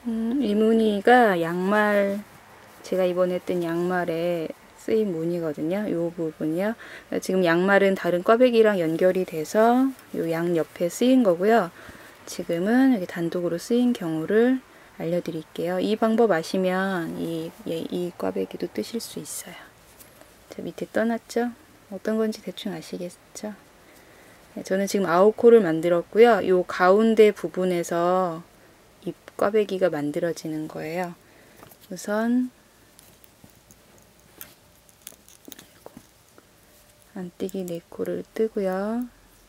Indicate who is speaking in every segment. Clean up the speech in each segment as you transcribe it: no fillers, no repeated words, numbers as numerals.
Speaker 1: 이 무늬가 양말, 제가 이번에 뜬 양말에 쓰인 무늬거든요. 이 부분이요. 지금 양말은 다른 꽈배기랑 연결이 돼서 이 양 옆에 쓰인 거고요. 지금은 여기 단독으로 쓰인 경우를 알려드릴게요. 이 방법 아시면 이 꽈배기도 뜨실 수 있어요. 자, 밑에 떠났죠? 어떤 건지 대충 아시겠죠? 저는 지금 9코를 만들었고요. 이 가운데 부분에서 이 꽈배기가 만들어지는 거예요. 우선 안뜨기 4코를 뜨고요.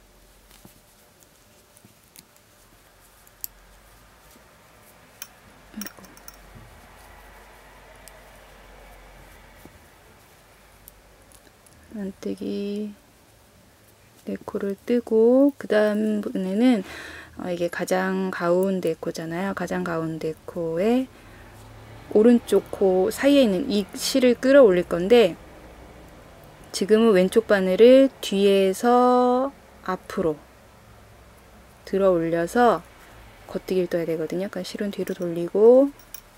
Speaker 1: 안뜨기 4코를 뜨고 그 다음에는 이게 가장 가운데 코잖아요. 가장 가운데 코에 오른쪽 코 사이에 있는 이 실을 끌어올릴 건데 지금은 왼쪽 바늘을 뒤에서 앞으로 들어 올려서 겉뜨기를 떠야 되거든요. 그러니까 실은 뒤로 돌리고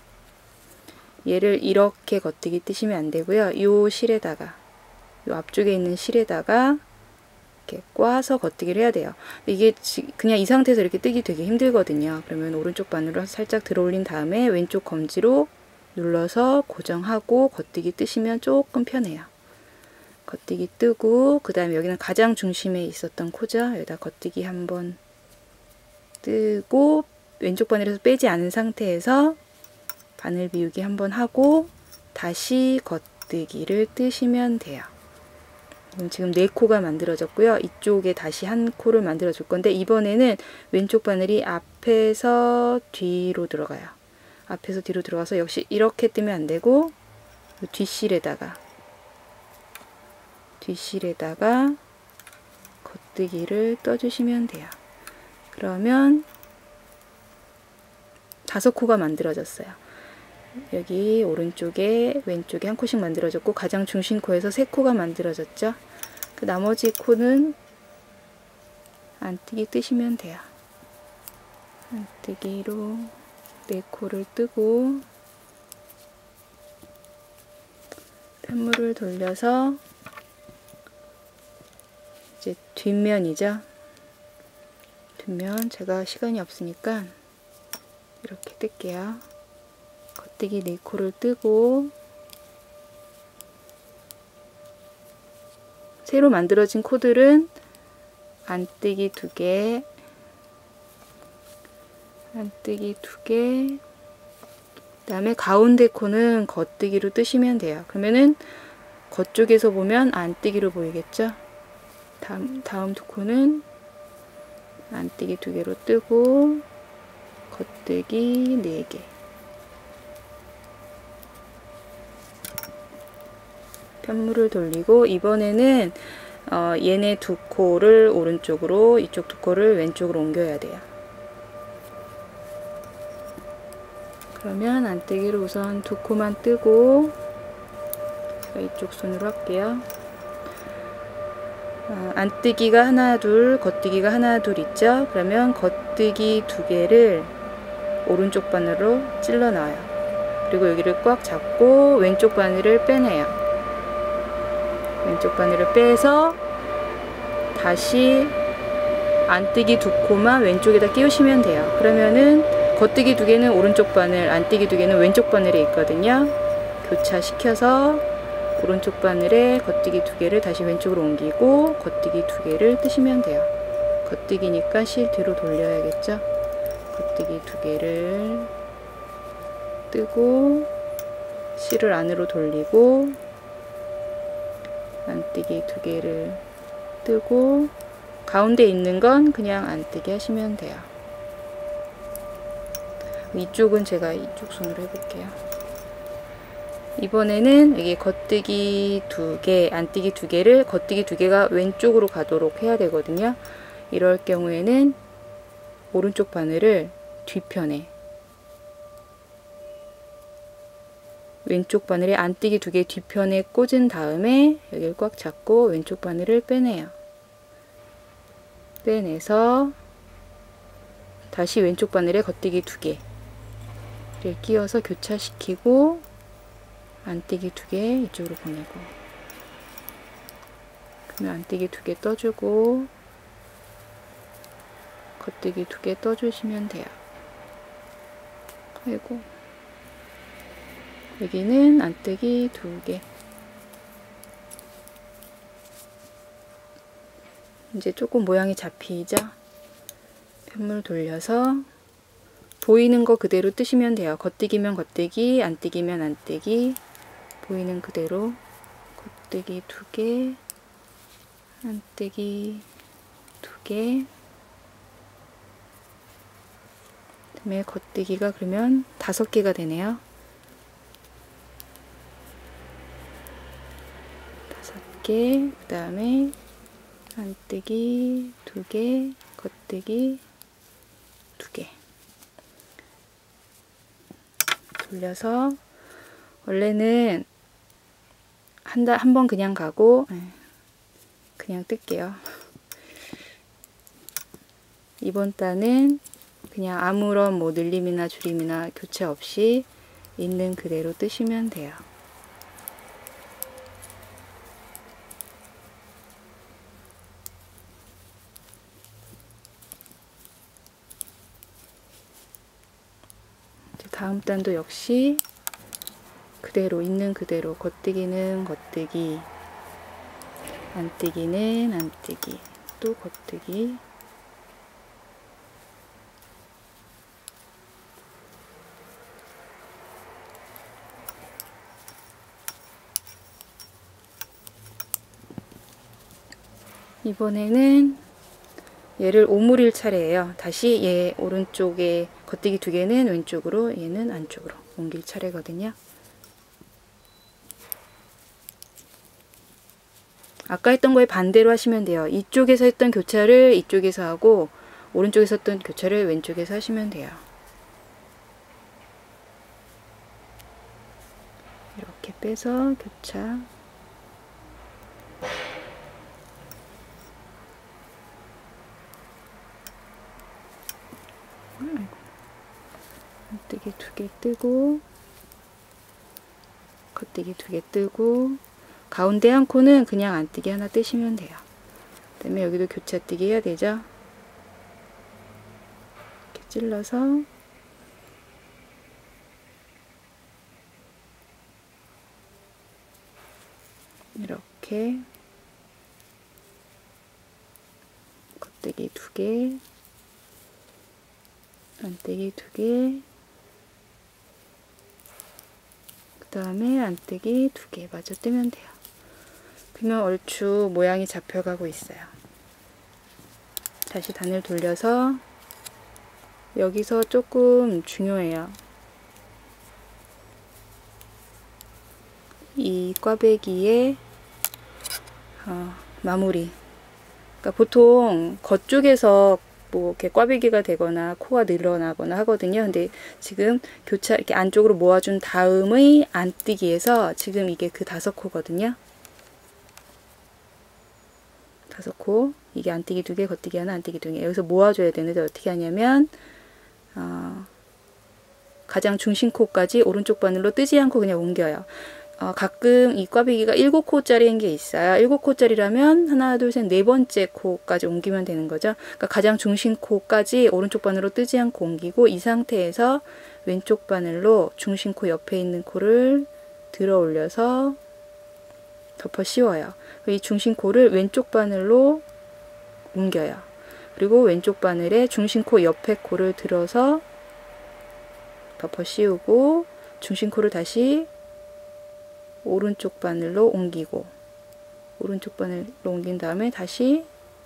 Speaker 1: 얘를 이렇게 겉뜨기 뜨시면 안 되고요. 이 실에다가 이 앞쪽에 있는 실에다가 이렇게 꽈서 겉뜨기를 해야 돼요. 이게 그냥 이 상태에서 이렇게 뜨기 되게 힘들거든요. 그러면 오른쪽 바늘로 살짝 들어 올린 다음에 왼쪽 검지로 눌러서 고정하고 겉뜨기 뜨시면 조금 편해요. 겉뜨기 뜨고 그 다음에 여기는 가장 중심에 있었던 코죠. 여기다 겉뜨기 한번 뜨고 왼쪽 바늘에서 빼지 않은 상태에서 바늘 비우기 한번 하고 다시 겉뜨기를 뜨시면 돼요. 지금 4코가 만들어졌고요. 이쪽에 다시 한 코를 만들어 줄 건데 이번에는 왼쪽 바늘이 앞에서 뒤로 들어가요. 앞에서 뒤로 들어가서 역시 이렇게 뜨면 안 되고 뒷실에다가 겉뜨기를 떠주시면 돼요. 그러면 5코가 만들어졌어요. 여기 오른쪽에 왼쪽에 한 코씩 만들어졌고 가장 중심 코에서 3코가 만들어졌죠. 그 나머지 코는 안뜨기 뜨시면 돼요. 안뜨기로 4코를 뜨고 편물을 돌려서 이제 뒷면이죠. 뒷면 제가 시간이 없으니까 이렇게 뜰게요. 겉뜨기 4코를 뜨고 새로 만들어진 코들은 안뜨기 2개, 그 다음에 가운데 코는 겉뜨기로 뜨시면 돼요. 그러면은 겉쪽에서 보면 안뜨기로 보이겠죠? 다음 2코는 안뜨기 2개로 뜨고 겉뜨기 4개. 편물을 돌리고 이번에는 얘네 2코를 오른쪽으로 이쪽 2코를 왼쪽으로 옮겨야 돼요. 그러면 안뜨기를 우선 2코만 뜨고 제가 이쪽 손으로 할게요. 안뜨기가 하나 둘, 겉뜨기가 하나 둘 있죠? 그러면 겉뜨기 2개를 오른쪽 바늘로 찔러 넣어요. 그리고 여기를 꽉 잡고 왼쪽 바늘을 빼내요. 왼쪽 바늘을 빼서 다시 안뜨기 2코만 왼쪽에다 끼우시면 돼요. 그러면은 겉뜨기 2개는 오른쪽 바늘, 안뜨기 2개는 왼쪽 바늘에 있거든요. 교차시켜서 오른쪽 바늘에 겉뜨기 2개를 다시 왼쪽으로 옮기고 겉뜨기 2개를 뜨시면 돼요. 겉뜨기니까 실 뒤로 돌려야겠죠. 겉뜨기 2개를 뜨고 실을 안으로 돌리고 안뜨기 2개를 뜨고 가운데 있는 건 그냥 안뜨기 하시면 돼요. 이쪽은 제가 이쪽 손으로 해볼게요. 이번에는 여기 겉뜨기 2개, 안뜨기 2개를 겉뜨기 2개가 왼쪽으로 가도록 해야 되거든요. 이럴 경우에는 오른쪽 바늘을 뒤편에 왼쪽 바늘에 안뜨기 2개 뒤편에 꽂은 다음에 여기를 꽉 잡고 왼쪽 바늘을 빼내요. 빼내서 다시 왼쪽 바늘에 겉뜨기 2개 이렇게 끼워서 교차시키고 안뜨기 2개 이쪽으로 보내고, 그러면 안뜨기 2개 떠주고 겉뜨기 2개 떠주시면 돼요. 그리고 여기는 안뜨기 2개. 이제 조금 모양이 잡히죠? 편물 돌려서 보이는 거 그대로 뜨시면 돼요. 겉뜨기면 겉뜨기, 안뜨기면 안뜨기, 보이는 그대로 겉뜨기 2개, 안뜨기 2개. 그다음에 겉뜨기가 그러면 5개가 되네요. 5개, 그 다음에 안뜨기 2개, 겉뜨기 2개. 돌려서 원래는 한 번 그냥 가고 그냥 뜰게요. 이번 단은 그냥 아무런 뭐 늘림이나 줄임이나 교체 없이 있는 그대로 뜨시면 돼요. 다음 단도 역시 그대로 있는 그대로 겉뜨기는 겉뜨기, 안뜨기는 안뜨기, 또 겉뜨기. 이번에는 얘를 오므릴 차례예요. 다시 얘 오른쪽에 겉뜨기 2개는 왼쪽으로, 얘는 안쪽으로 옮길 차례거든요. 아까 했던 거에 반대로 하시면 돼요. 이쪽에서 했던 교차를 이쪽에서 하고 오른쪽에서 했던 교차를 왼쪽에서 하시면 돼요. 이렇게 빼서 교차. 겉뜨기 2개 뜨고 겉뜨기 2개 뜨고 가운데 한 코는 그냥 안뜨기 하나 뜨시면 돼요. 그 다음에 여기도 교차뜨기 해야 되죠. 이렇게 찔러서 이렇게 겉뜨기 2개, 안뜨기 2개, 그 다음에 안뜨기 2개 마저 뜨면 돼요. 그러면 얼추 모양이 잡혀가고 있어요. 다시 단을 돌려서 여기서 조금 중요해요. 이 꽈배기의 마무리. 그러니까 보통 겉쪽에서 뭐 이렇게 꽈배기가 되거나 코가 늘어나거나 하거든요. 근데 지금 교차 이렇게 안쪽으로 모아준 다음의 안뜨기에서 지금 이게 그 5코거든요. 5코. 이게 안뜨기 2개, 겉뜨기 하나, 안뜨기 2개. 여기서 모아줘야 되는데 어떻게 하냐면 가장 중심코까지 오른쪽 바늘로 뜨지 않고 그냥 옮겨요. 가끔 이 꽈배기가 7코짜리인 게 있어요. 7코짜리라면 하나, 둘, 셋, 네 번째 코까지 옮기면 되는 거죠. 그러니까 가장 중심 코까지 오른쪽 바늘로 뜨지 않고 옮기고 이 상태에서 왼쪽 바늘로 중심 코 옆에 있는 코를 들어 올려서 덮어 씌워요. 이 중심 코를 왼쪽 바늘로 옮겨요. 그리고 왼쪽 바늘에 중심 코 옆에 코를 들어서 덮어 씌우고 중심 코를 다시 오른쪽 바늘로 옮기고 오른쪽 바늘로 옮긴 다음에 다시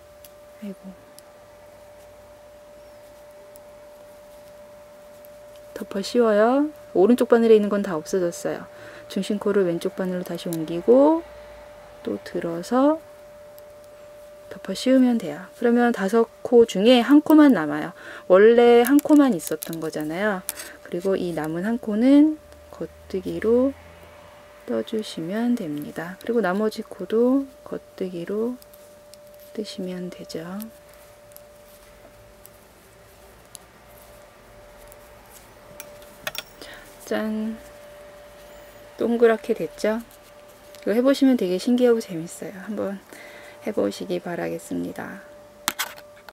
Speaker 1: 덮어 씌워요. 오른쪽 바늘에 있는 건 다 없어졌어요. 중심 코를 왼쪽 바늘로 다시 옮기고 또 들어서 덮어 씌우면 돼요. 그러면 5코 중에 한 코만 남아요. 원래 한 코만 있었던 거잖아요. 그리고 이 남은 한 코는 겉뜨기로 떠주시면 됩니다. 그리고 나머지 코도 겉뜨기로 뜨시면 되죠. 자, 짠. 동그랗게 됐죠? 이거 해보시면 되게 신기하고 재밌어요. 한번 해보시기 바라겠습니다.